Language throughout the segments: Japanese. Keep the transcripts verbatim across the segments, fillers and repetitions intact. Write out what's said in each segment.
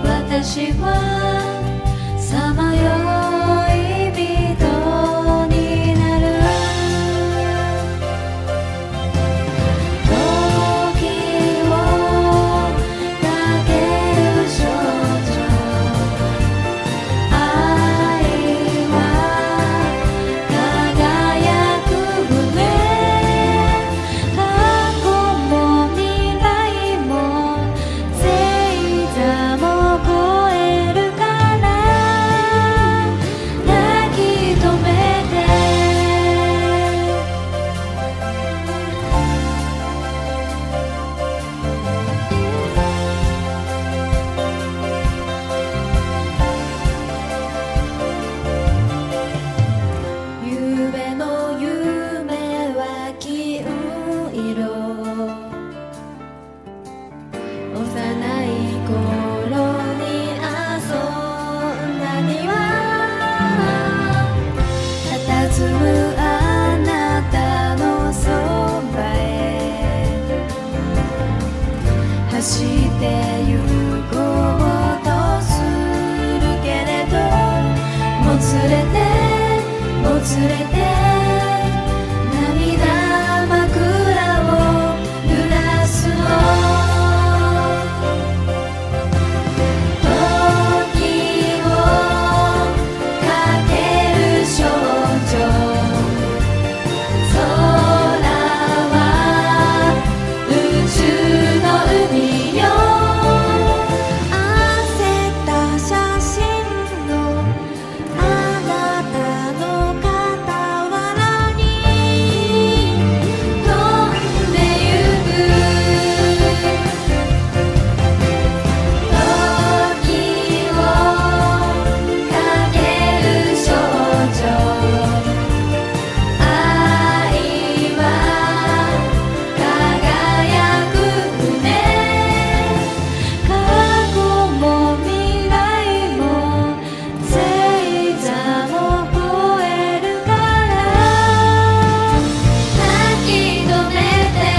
私はさまよい人になる。時をかける少女、愛は輝く船、過去も未来も星座も超えるから泣き止めて。ゆうべの夢は金色、幼い頃に遊んだには佇むあなたのそばへ走って行こうとするけれど、もつれてもつれて涙枕を濡らすの。時をかける少女、空は宇宙の海よ。焦った写真のあなたの傍らに飛んでゆく。時をかける少女、愛は輝く船、過去も未来も星座も超えるから泣き止めて。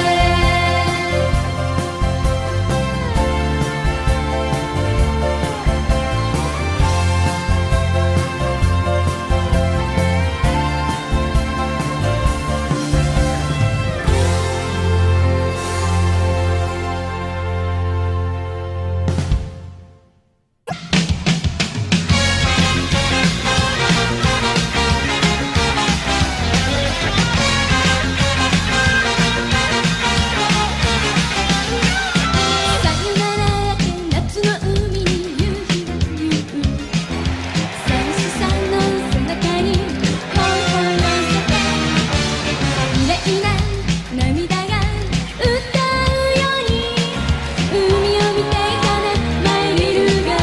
さよならやけ夏の海に夕日が言う、寂しさの背中に頬を寄せて、綺麗な涙が歌うように海を見ていたね、マイリルが。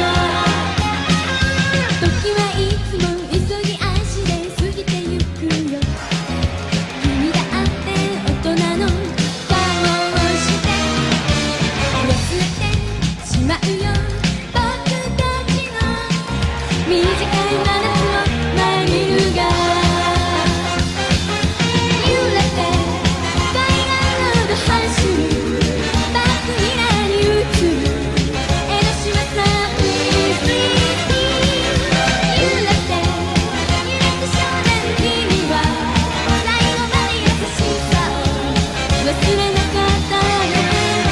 時はいつも急ぎ足で過ぎてゆくよ。君だって大人の顔をして忘れてしまうよ、僕たちの短い真夏をマイリルが。揺れて海岸を走るバックミラーに映る江ノ島さん、Please Please。 揺れて揺れて少年、君は最後まで優しさを忘れなかったね。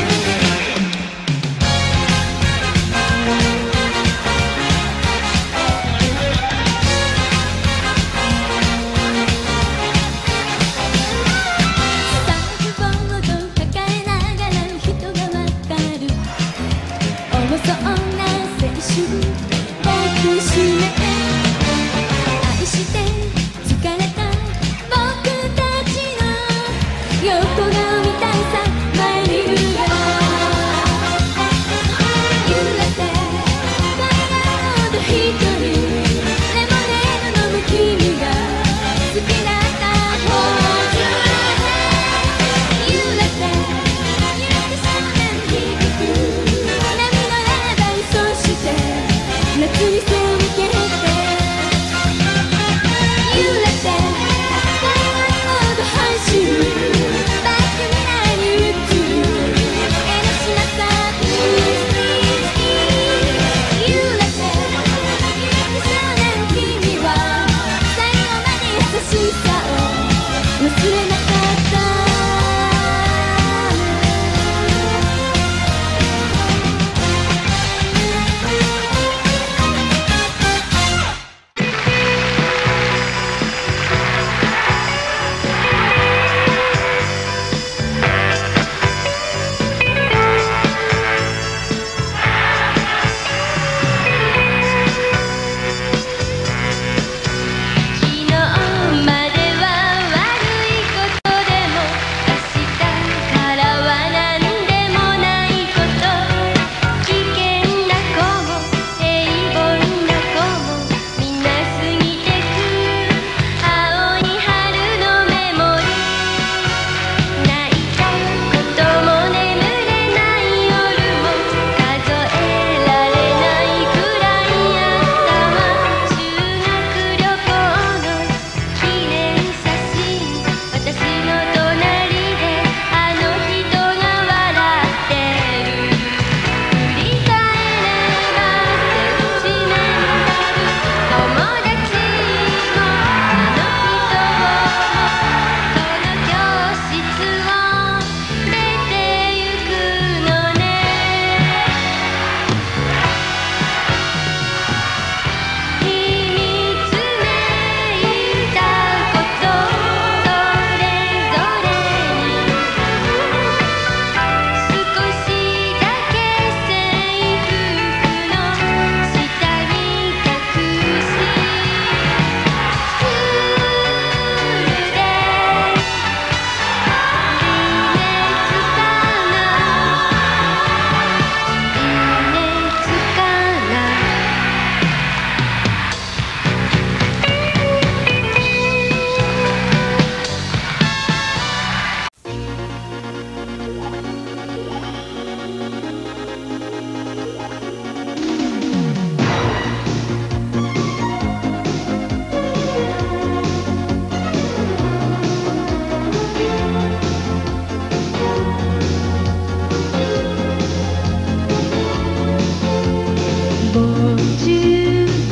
サーフボード抱えながら人がわかる重そうな青春抱きしめて、愛して疲れた僕たちの横顔みたいさ、マイリルが。揺れて海岸で一人レモネード飲む君が好きだったポーズ。揺れて揺れて少年響く波のラダイ、そして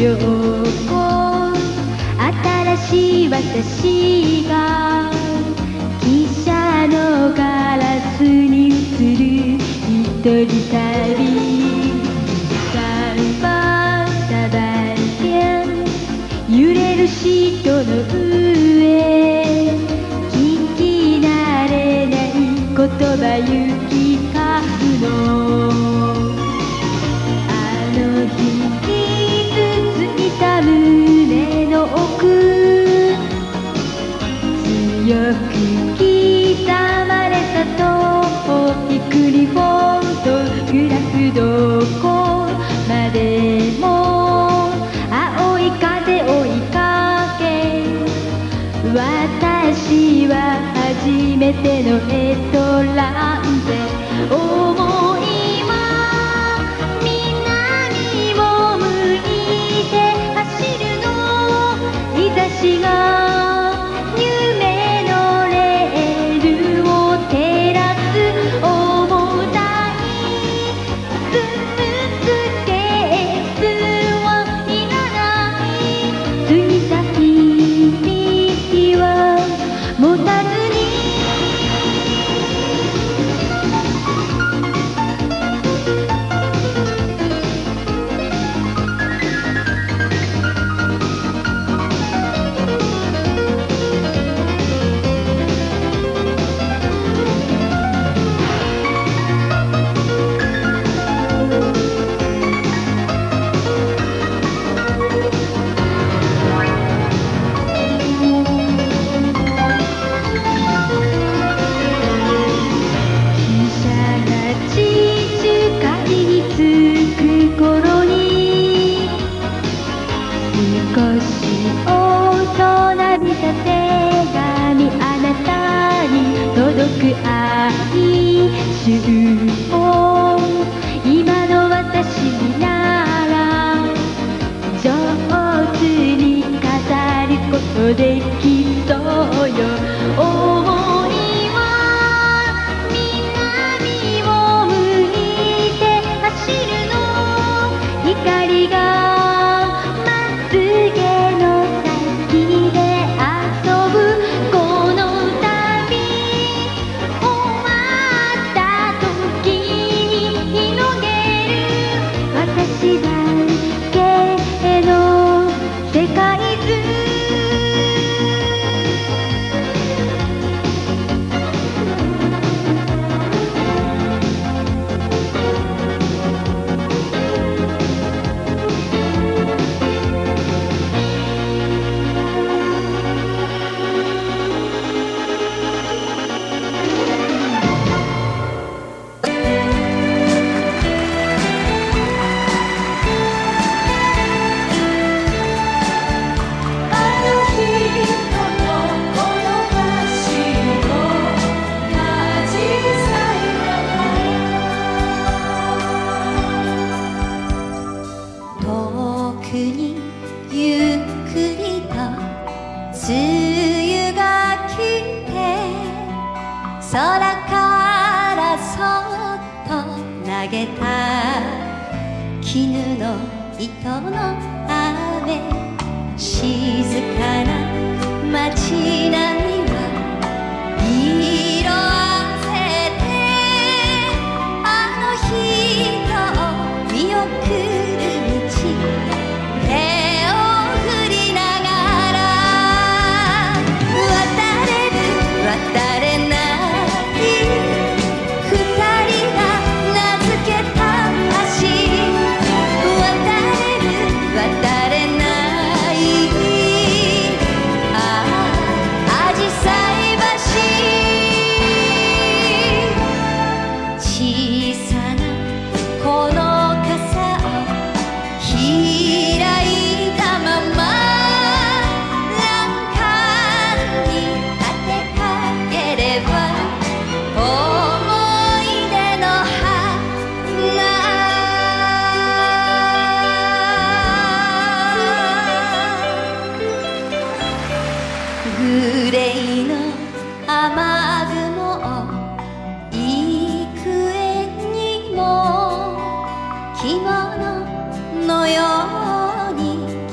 良子新しい私が汽車のガラスに映る一人旅サバサバリアン揺れるシートの上聞き慣れない言葉行き交うのあの日傷ついた胸の奥強く刻まれた遠いクリフォトグラフどこまでも青い風追いかけ私は初めてのエトランで思いは南を向いて走るの日差しが夢のレールを照らす重たいスーツケースはいらない過ぎた日々は持たずに愛集を今の私になら上手に飾ることできそうよ思いは南を向いて走るの光がまつげの先で遊ぶこの私だけの世界図ゆっくりと梅雨が来て空からそっと投げた絹の糸の雨静かな街並みは色あせてあの人を見送る道手を振りながら渡れる渡れない二人が名付けた橋渡れる渡れないああ紫陽花小さなこの傘を開いたまま欄干に当てかければ思い出の花グレーの雨雲を幾重にも着物のように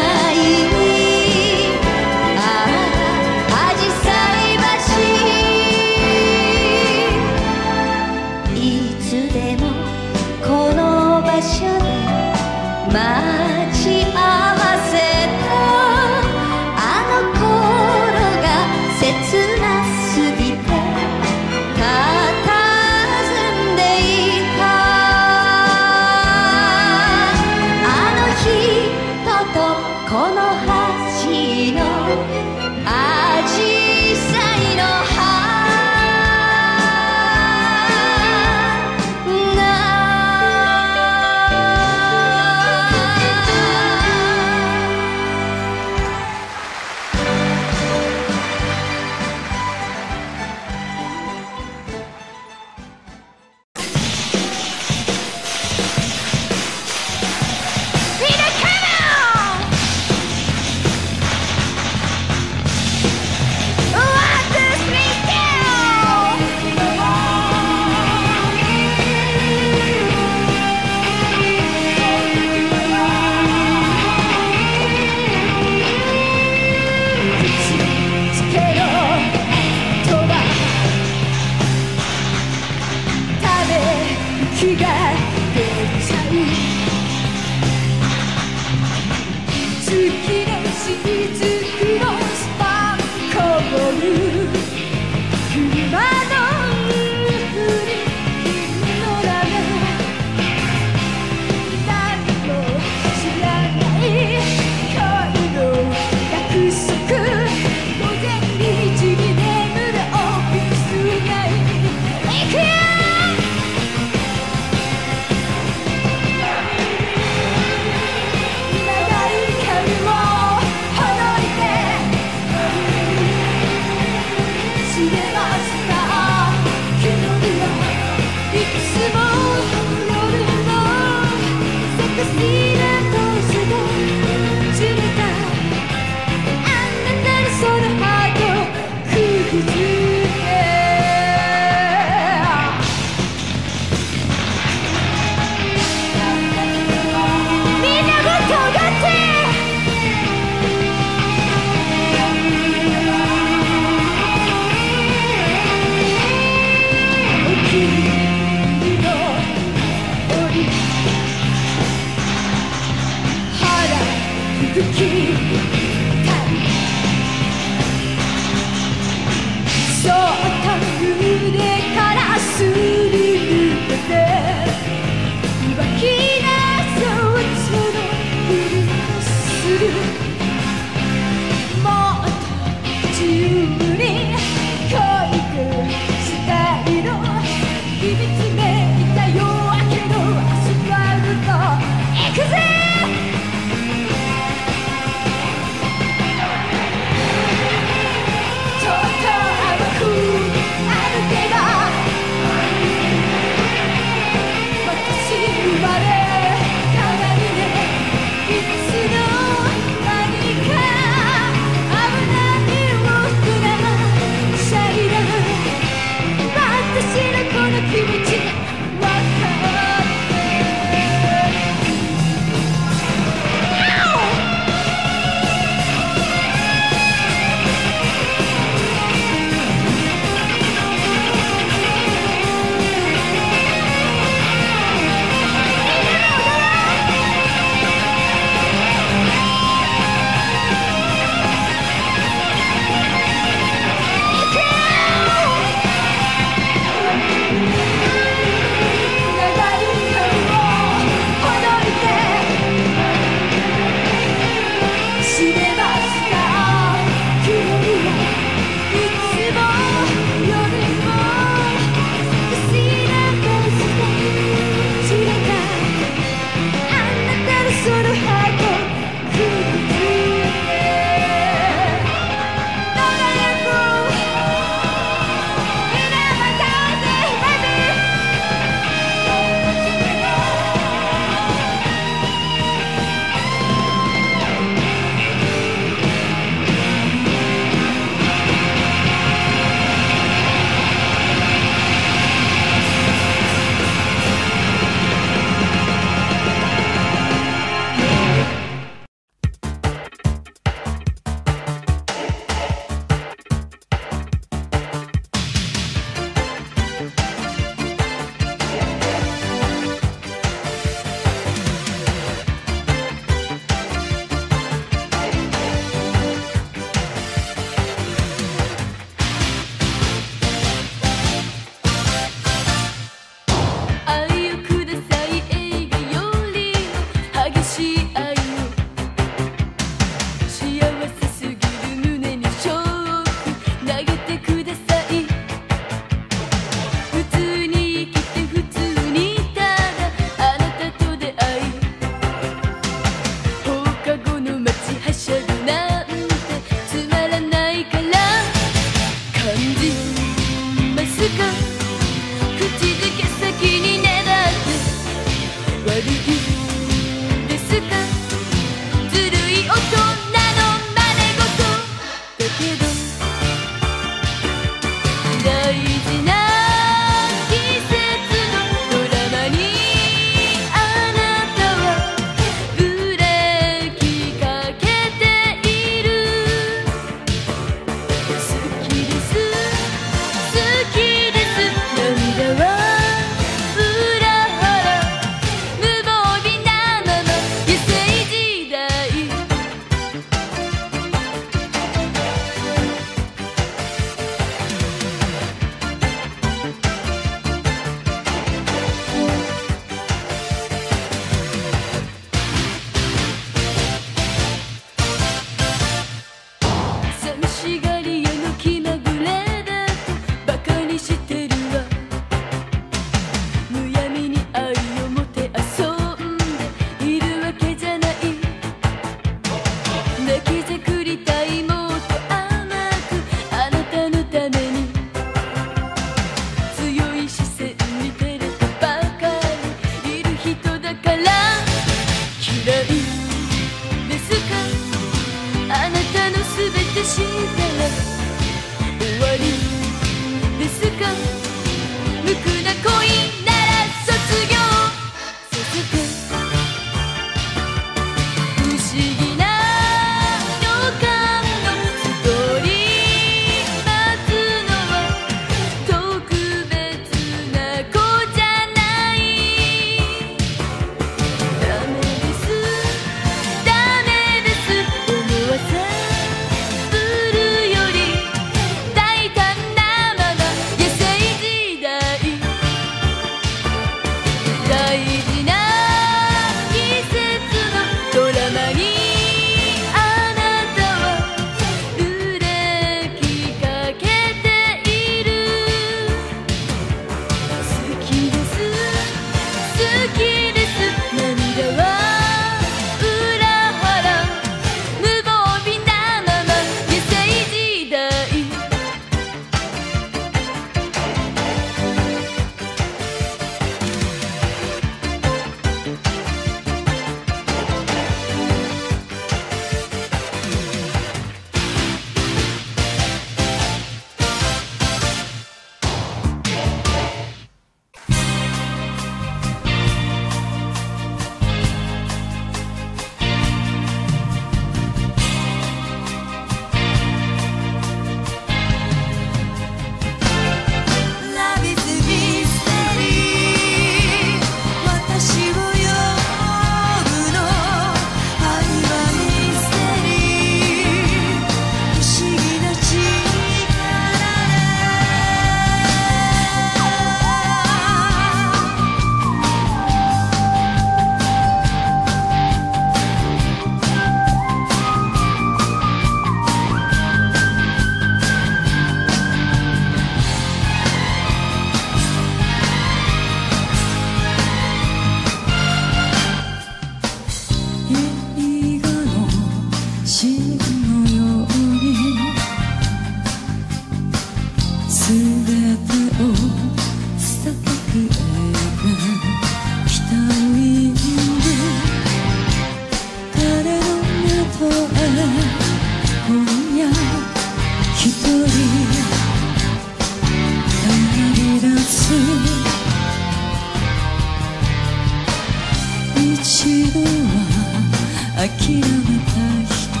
諦めた人、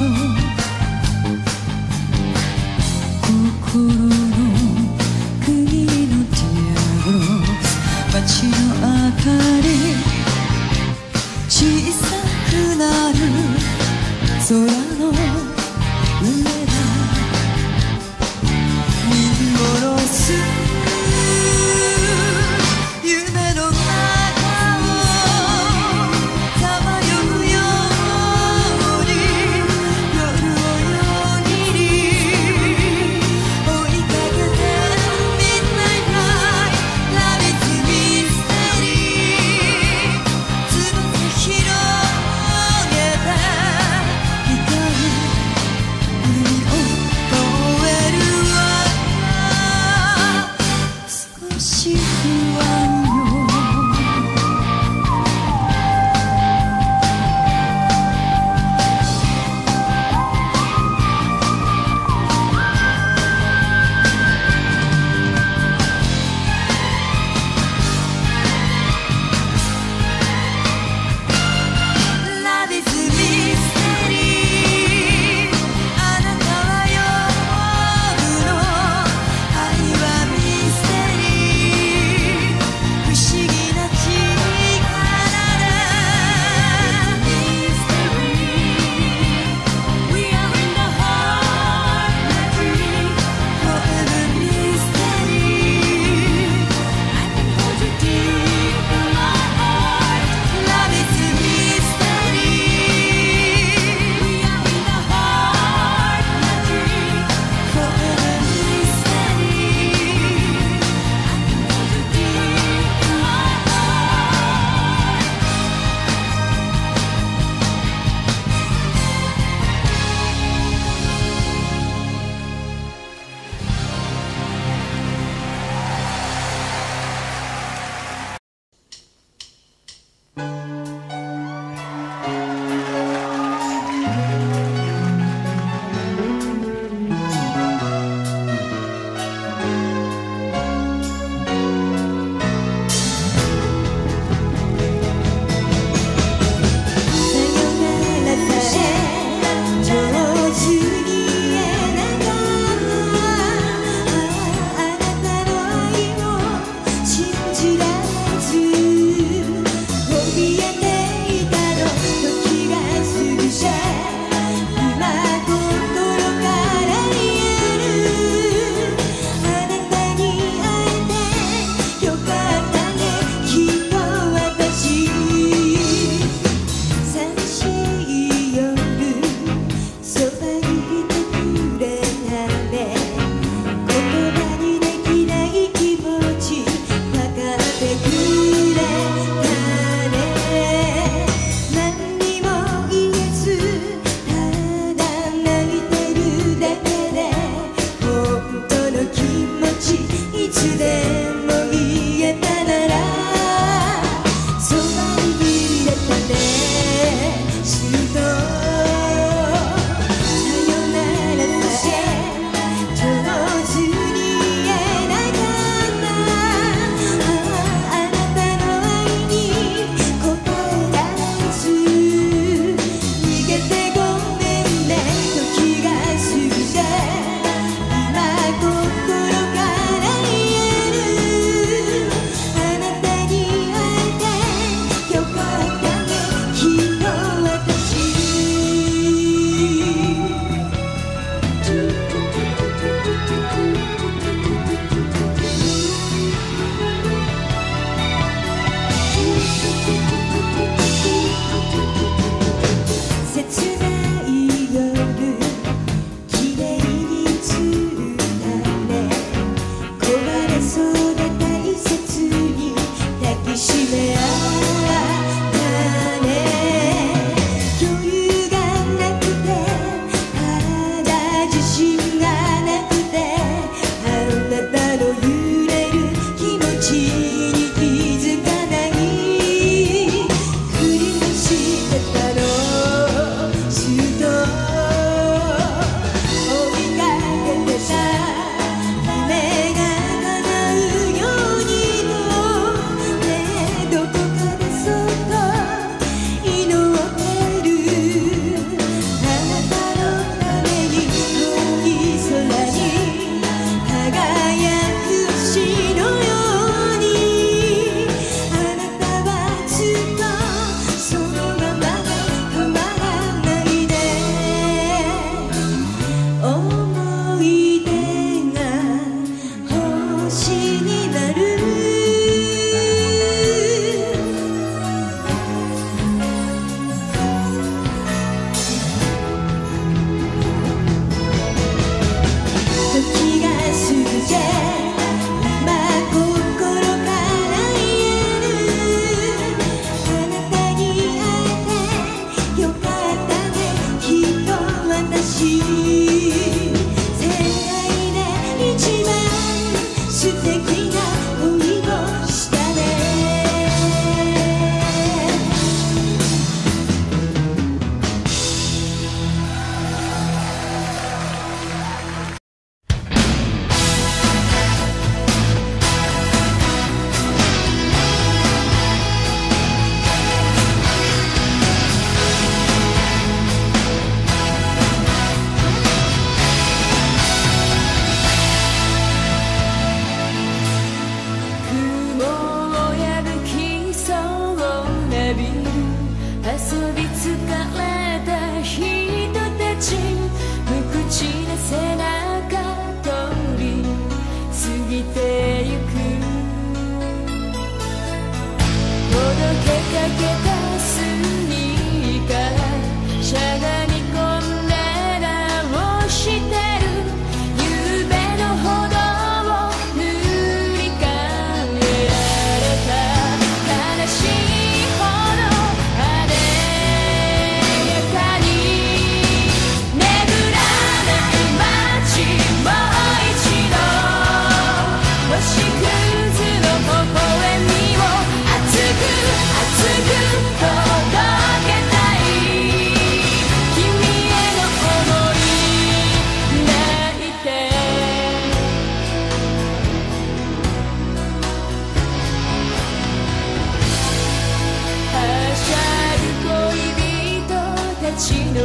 心の区切りのディアゴス、街の明かり小さくなる空の上だ、見殺す夢の中をさまようように、夜を夜に追いかけて Midnight Night Love is Mystery、 翼広げて光る海を越えるわ、少し不安よ。Love is Mystery、 あなたは夜の愛はミステリー、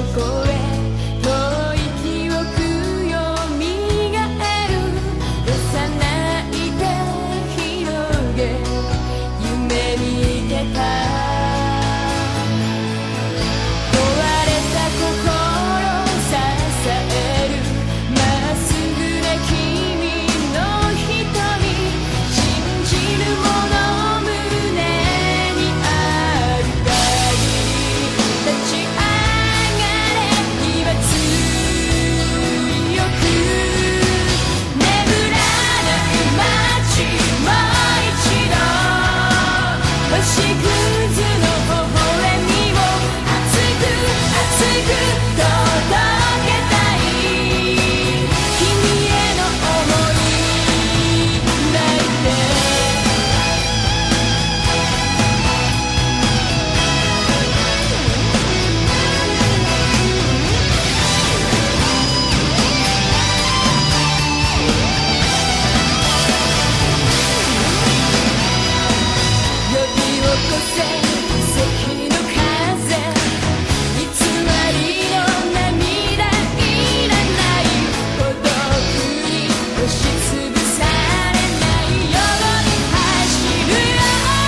こへ遠い記憶よみがえる幼い手広げ夢見てた壊れた心支えるまっすぐな君の瞳信じるもの胸にある限り立ち上がれ今強く眠らない街もう一度星屑の微笑みを熱く熱く届けたい君への想い泣いて呼び起こせ関の風偽りの涙いらない孤独に押しつぶされないように走るよ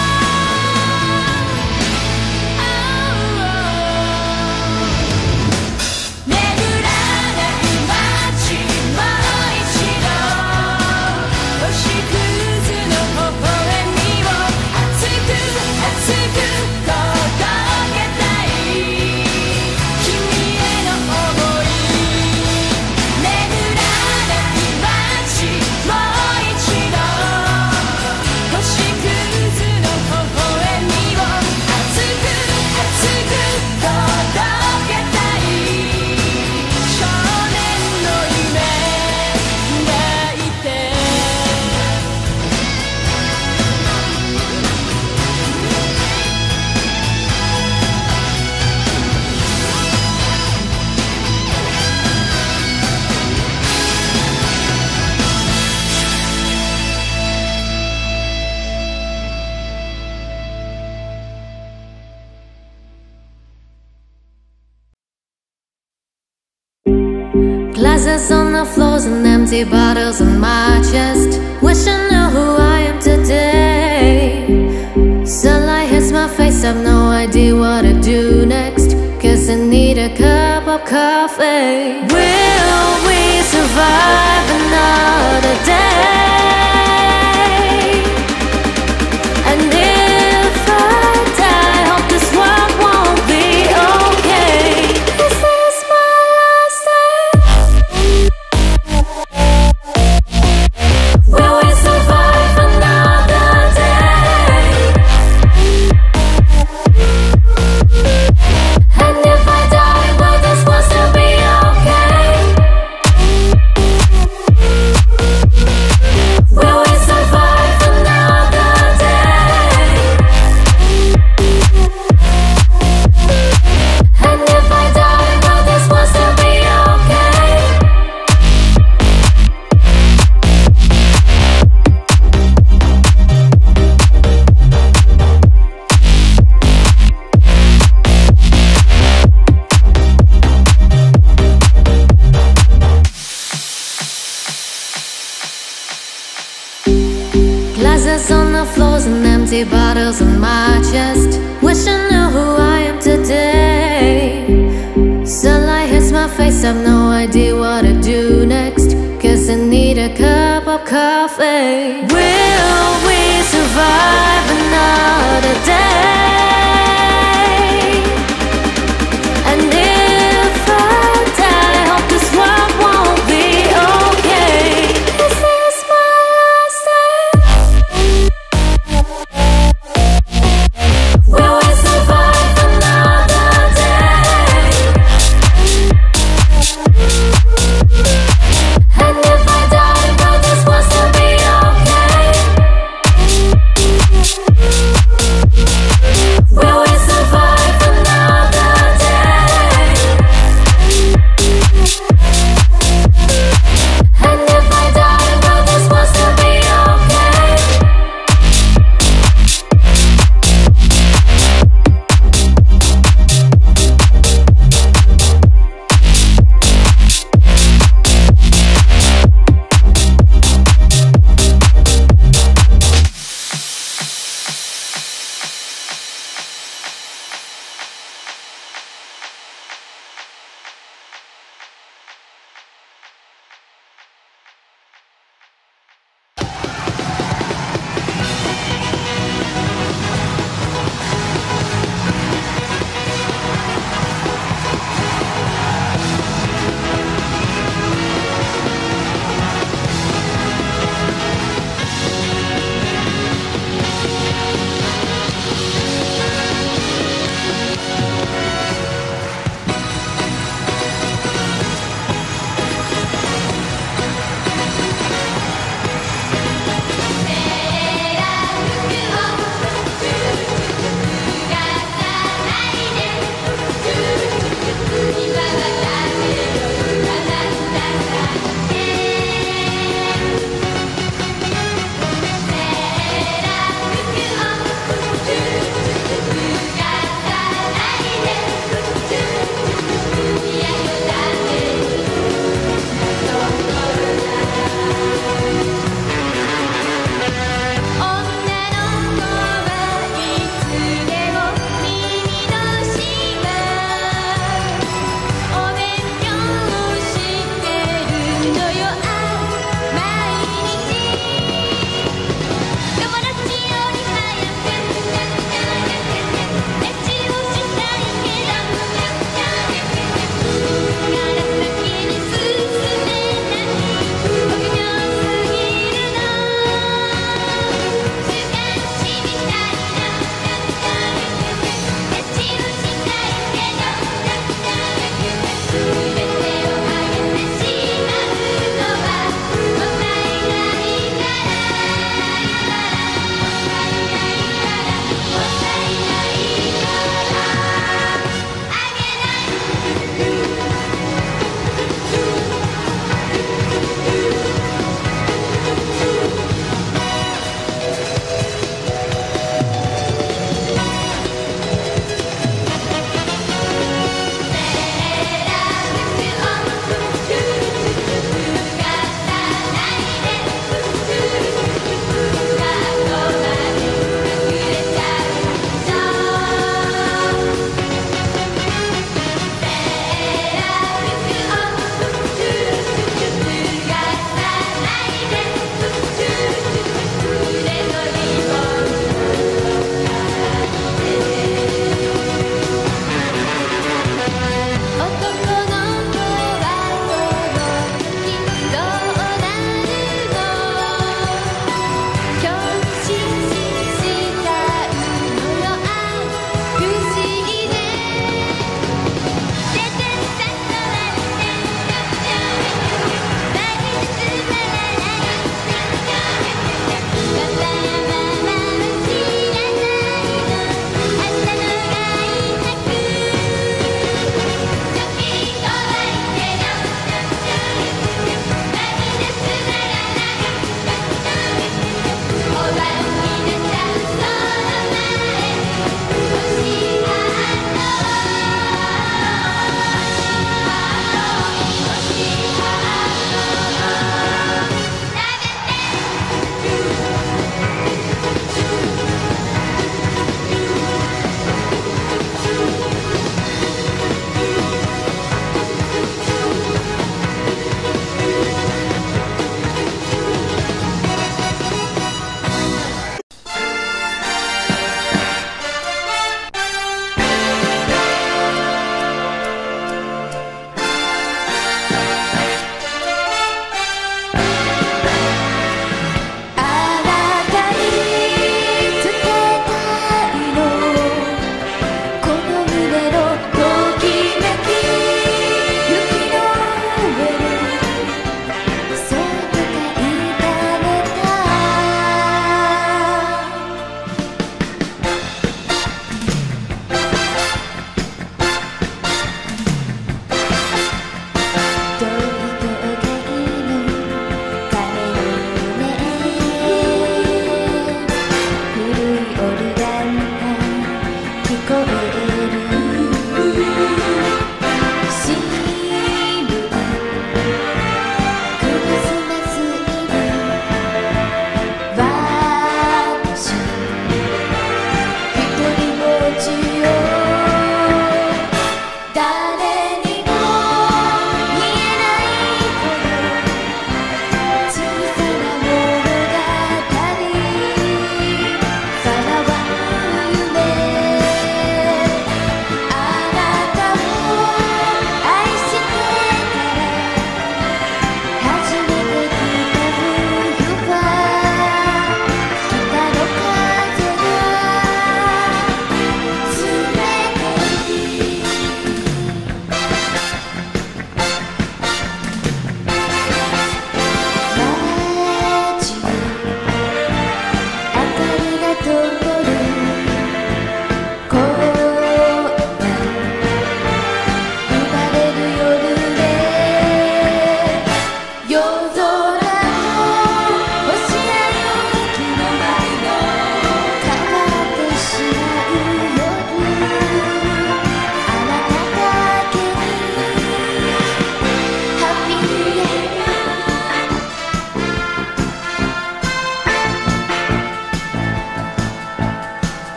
眠らない街もう一度星屑の微笑みを熱く熱く届けたい君への想い眠らない街もう一度星屑の微笑みを熱く熱く届けたい少年の夢抱いて Glasses on the floors and empty bottles on my chest. Wish I knew who I am today. Sunlight hits my face, I've no idea what to do next. Guess I need a cup of coffee. Will we survive another day? And if I die, hope this world won't be okay. Is this my last day? Will we survive another day? And if I die, will this world still be okay? Will we survive another day? And if I die, will this world still be okay? Glasses on the floors and empty bottles on my chest. Wish I knew who I am today. Sunlight hits my face, I've no idea what to do next. Guess I need a cup of coffee. Will we survive another day? And if I die, hope this world won't be okay. Is this my last day? Will we survive another day? And if I die, will this world still be okay?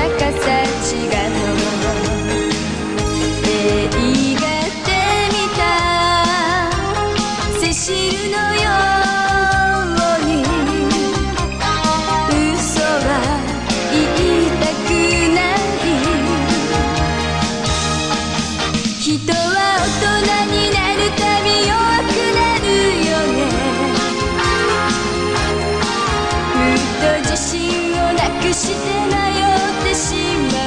逆さ違う映画で見たセシルのように嘘は言いたくない人は大人になるたび弱くなるよねふっと自信をなくして迷ってしまう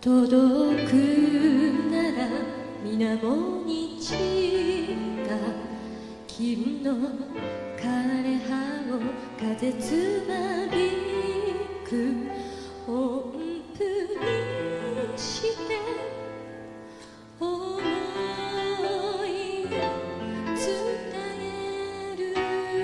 届くなら水面に散った金の枯れ葉を風つまびく音符にして想い伝える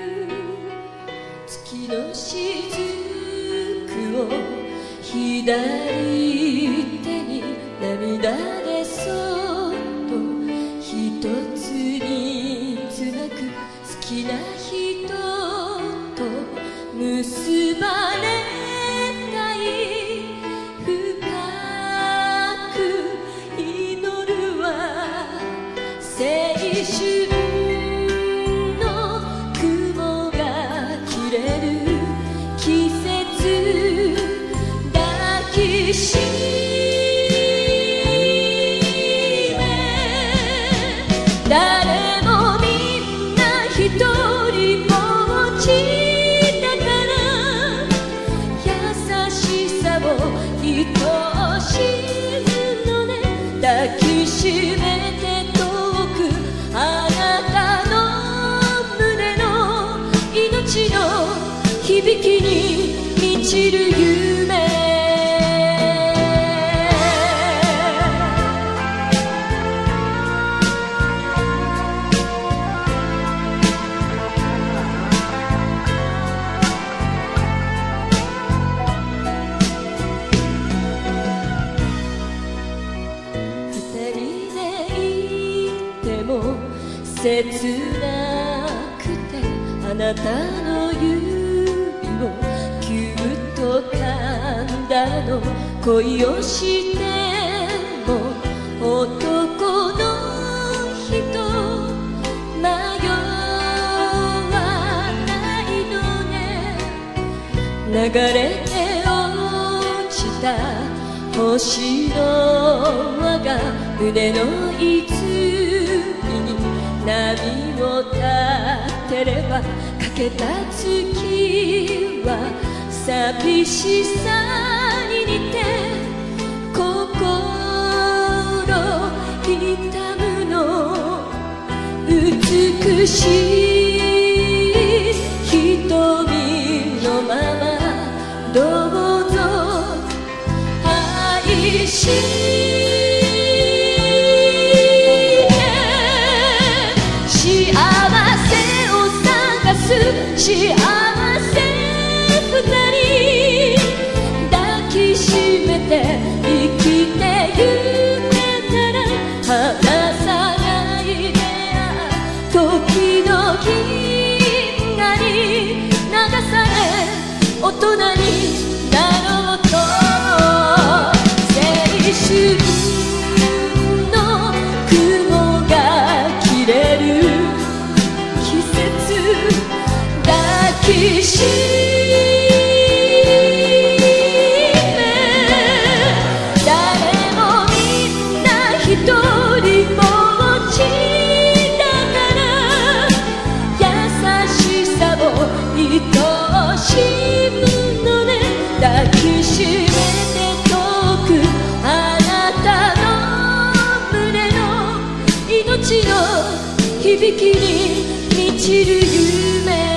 月の雫を左手に涙でそっと一つにつなぐ好きな人と結ばれたい深く祈るは青春の雲が切れる季節抱きしめ誰もみんな一人ぼっちだから優しさを愛しむのね抱きしめて遠くあなたの胸の命の響きに満ちる夢切なくてあなたの指をぎゅっと噛んだの恋をしても男の人迷わないのね流れて落ちた星の輪が胸の泉波を立てればかけた月は寂しさに似て心痛むの美しい瞳のままどうぞ愛し幸せ二人抱きしめて生きてゆけたら離さないで時の銀河に流され大人になろうと青春の雲が切れる季節抱きしめ誰もみんな一人ぼっちだから優しさを愛しむのね抱きしめて遠くあなたの胸の命の響きに満ちる夢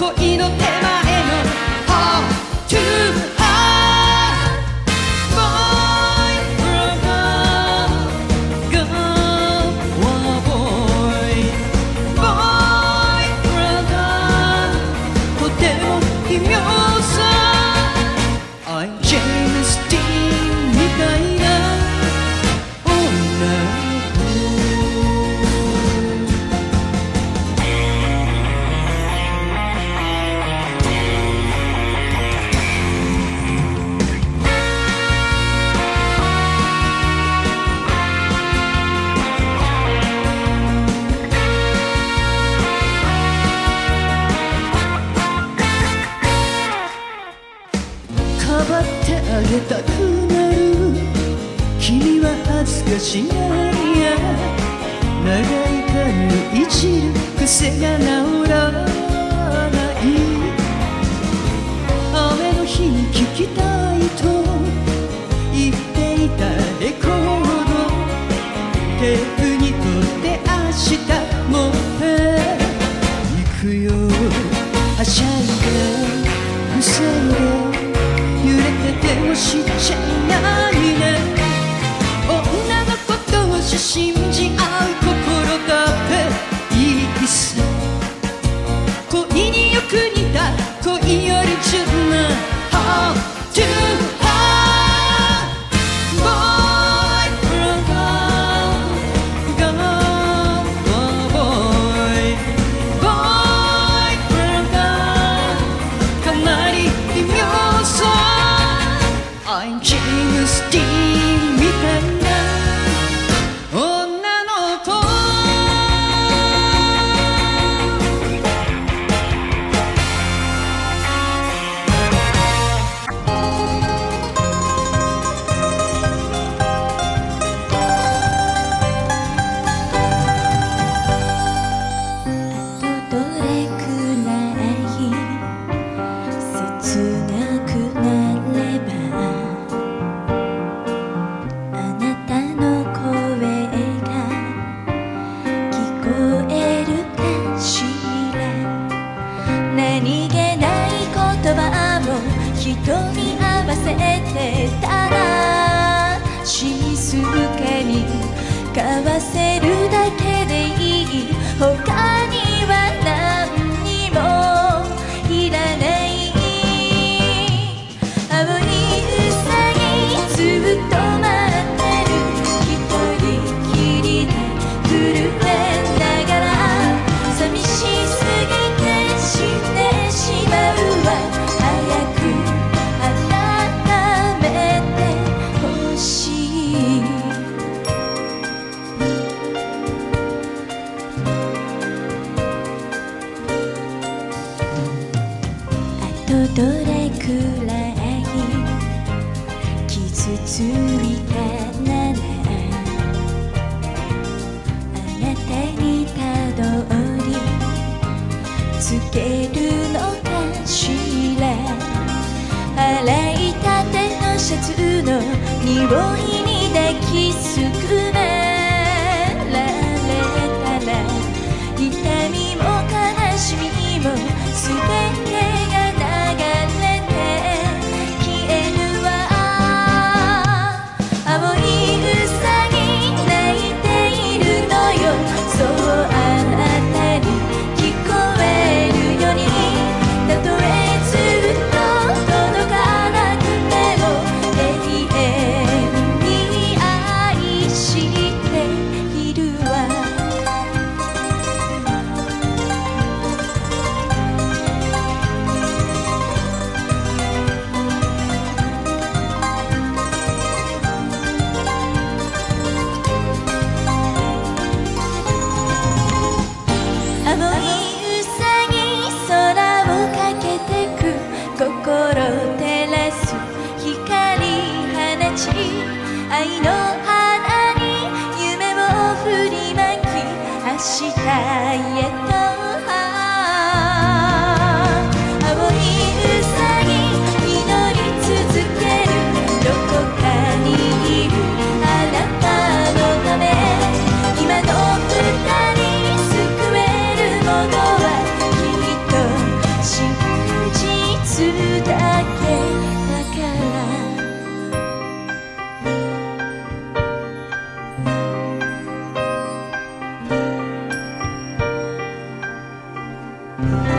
恋の手前の Heart to heart Boy brother Girl boy Boy brother とても奇妙さ I'm James Dean みたいな女かばってあげたくなる君は恥ずかしがりや長い髪のいじる癖が治らない雨の日に聴きたいと言っていたレコードテープにとって明日持って行くよはしゃいでふさいで揺れてても知っちゃいないね女のことを信じ合う心だっていいさ恋によく似た恋より純な Heart to heart Boy brother Girl boy Boy brother かなり微妙さ I'm James Dean みたいな女の子どれくらい切なくなればあなたの声が聞こえるかしら何気ない言葉も人に合わせてたら静かに交わせるだけでいい他には何にもいらない青いウサギずっと待ってる一人きりで震えながら寂しすぎて死んでしまうわ早く改めてほしいあとどれくらい傷ついたならあなたにたどりつけるのかしら洗いたてのシャツの匂いに抱きすくめられたら痛みも悲しみもすべてが流れて消えるわ青いウサギ泣いているのよそうあなたに聞こえるようにたとえずっと届かなくても永遠に愛しているわ 「